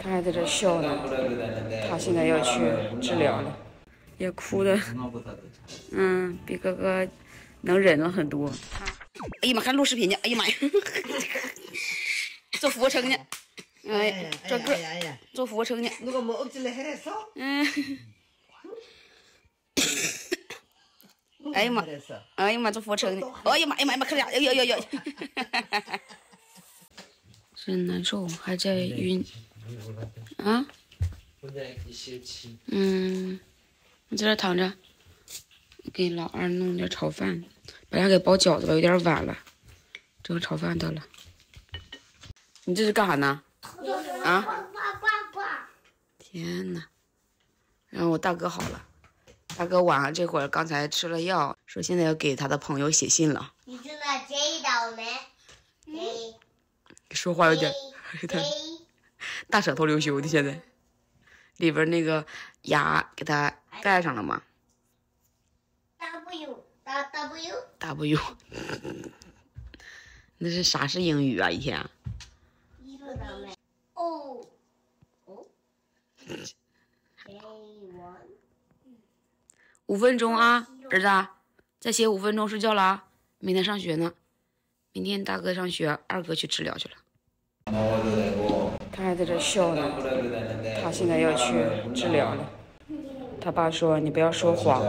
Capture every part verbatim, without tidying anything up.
他还在这笑呢，他现在要去治疗了，也哭的，嗯，比哥哥能忍了很多。哎呀妈，还录视频呢！哎呀妈呀，做俯卧撑呢！哎，转个，做俯卧撑呢。嗯。哎呀妈！哎呀妈，做俯卧撑呢！哎呀妈呀妈呀妈，看俩！哎呦呦呦！真难受，还在晕。啊？嗯，你在这躺着，给老二弄点炒饭，把他给包饺子吧，有点晚了。这个炒饭得了。你这是干啥呢？啊？天哪！然后我大哥好了。大哥晚上这会儿刚才吃了药，说现在要给他的朋友写信了。你知道这道没？嗯。说话有点，大舌头溜修的，现在里边那个牙给他盖上了吗 ？W W W。那是啥是英语啊？一天。哦哦。五分钟啊，儿子，再写五分钟睡觉了啊！明天上学呢，明天大哥上学，二哥去治疗去了。他还在这笑呢，他现在要去治疗了。他爸说：“你不要说谎，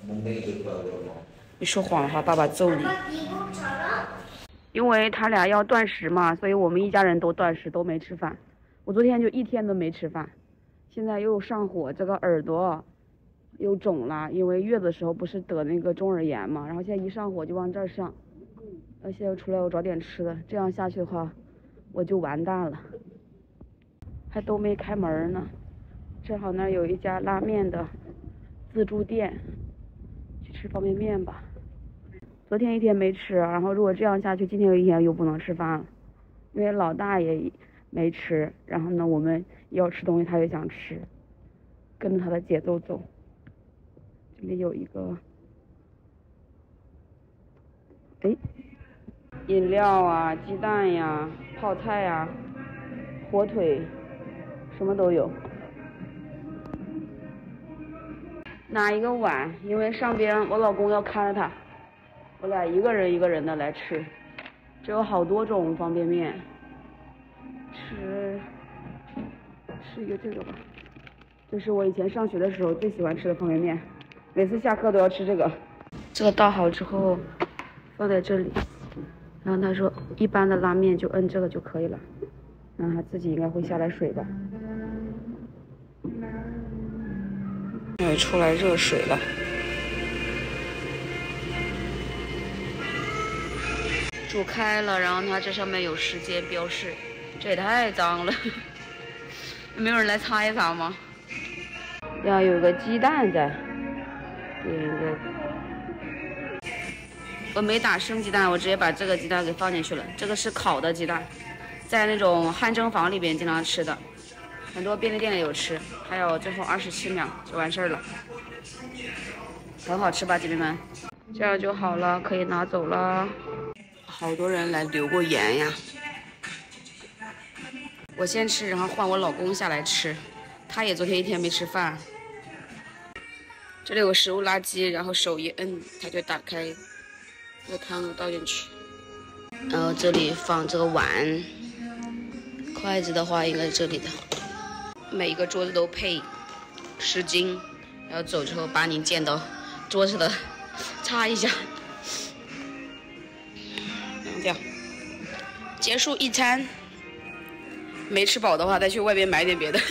你说谎的话，爸爸揍你。”因为他俩要断食嘛，所以我们一家人都断食，都没吃饭。我昨天就一天都没吃饭，现在又上火，这个耳朵又肿了，因为月子的时候不是得那个中耳炎嘛，然后现在一上火就往这儿上，呃，现在出来我找点吃的，这样下去的话我就完蛋了，还都没开门呢，正好那儿有一家拉面的自助店，去吃方便面吧。昨天一天没吃，然后如果这样下去，今天有一天又不能吃饭了，因为老大也没吃，然后呢我们要吃东西他也想吃，跟着他的节奏走。这里有一个，哎，饮料啊，鸡蛋呀，泡菜呀，火腿，什么都有。拿一个碗，因为上边我老公要看着他，我俩一个人一个人的来吃。这有好多种方便面，吃吃一个这个吧，这是我以前上学的时候最喜欢吃的方便面。每次下课都要吃这个，这个倒好之后放在这里，然后他说一般的拉面就摁这个就可以了，然后他自己应该会下来水吧。哎，出来热水了，煮开了，然后它这上面有时间标示，这也太脏了，没有人来擦一擦吗？要有个鸡蛋在。点一个，我没打生鸡蛋，我直接把这个鸡蛋给放进去了。这个是烤的鸡蛋，在那种汗蒸房里边经常吃的，很多便利店里有吃。还有最后二十七秒就完事儿了，很好吃吧，姐妹们？这样就好了，可以拿走了。好多人来留过言呀。我先吃，然后换我老公下来吃，他也昨天一天没吃饭。这里有食物垃圾，然后手一摁，它就打开，这个汤倒进去。然后这里放这个碗，筷子的话应该是这里的。每一个桌子都配湿巾，然后走之后把你溅到桌子的擦一下，扔掉。结束一餐，没吃饱的话再去外边买点别的。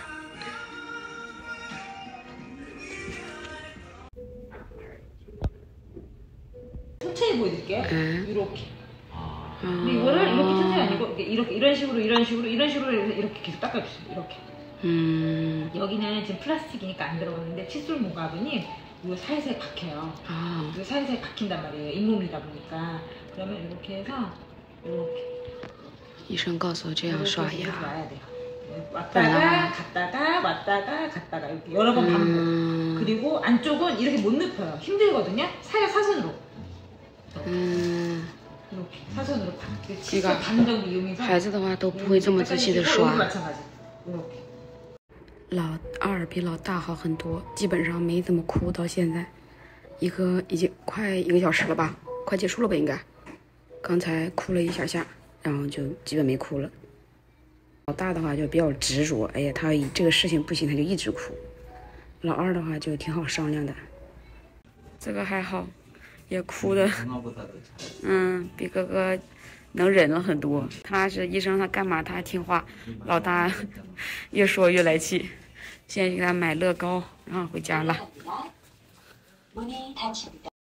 천천히 보여드릴게요. 음. 이렇게. 아. 근데 이거를 이렇게 천천히 아니고 이렇게 이런 식으로 이런 식으로 이런 식으로 이렇게 계속 닦아주세요. 이렇게. 음. 여기는 지금 플라스틱이니까 안 들어갔는데 칫솔 모가근이 이거 살살 박혀요. 아. 이거 살살 박힌단 말이에요. 잇몸이다 보니까. 그러면 이렇게 해서 이렇게. 医生告诉我这样刷牙。 왔다가 갔다가 왔다가 갔다가 이렇게 여러 번 반복. 음. 그리고 안쪽은 이렇게 못 눕혀요. 힘들거든요. 살짝 사선으로. 음. 이렇게 사선으로 반. 칫솔 반정도 이용해서. 孩子的话都不会这么仔细的刷。 이렇게. 老二比老大好很多，基本上没怎么哭到现在，一个已经快一个小时了吧，快结束了吧应该。刚才哭了一下下，然后就基本没哭了。老大的话就比较执着，哎呀，他这个事情不行，他就一直哭。老二的话就挺好商量的，这个还好，也哭的，嗯，比哥哥能忍了很多。他是医生，他干嘛他还听话。老大越说越来气，现在给他买乐高，然后回家了。